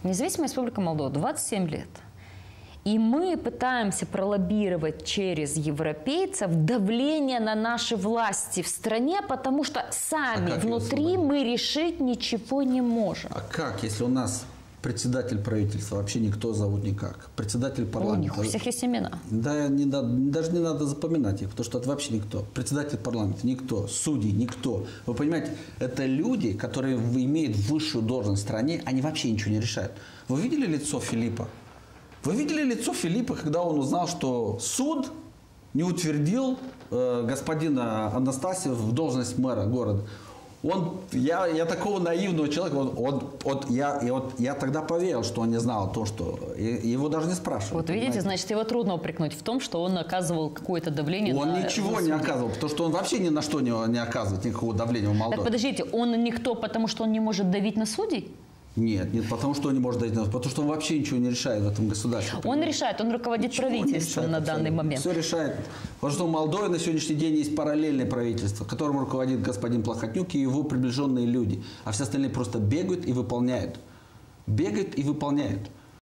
Независимая Республика Молдова, 27 лет. И мы пытаемся пролоббировать через европейцев давление на наши власти в стране, потому что сами внутри мы решить ничего не можем. А как, если у нас председатель правительства вообще никто зовут никак? Председатель парламента. У них у всех есть имена. Да, даже не надо запоминать их, потому что это вообще никто. Председатель парламента никто, судьи никто. Вы понимаете, это люди, которые имеют высшую должность в стране, они вообще ничего не решают. Вы видели лицо Филиппа? Вы видели лицо Филиппа, когда он узнал, что суд не утвердил господина Анастасия в должность мэра города? Я такого наивного человека, я тогда поверил, что он не знал о том, что его даже не спрашивали. Вот видите, понимаете? Значит, его трудно упрекнуть в том, что он оказывал какое-то давление он на... ничего не оказывал, потому что он вообще ни на что не оказывает никакого давления в Молдове. Так подождите, он никто, потому что он не может давить на судей? Нет, потому что он не может давить на судей, потому что он вообще ничего не решает в этом государстве. Он решает, он руководит правительством на данный момент. Все решает. Потому что в Молдове на сегодняшний день есть параллельное правительство, которым руководит господин Плохотнюк и его приближенные люди. А все остальные просто бегают и выполняют. Бегают и выполняют.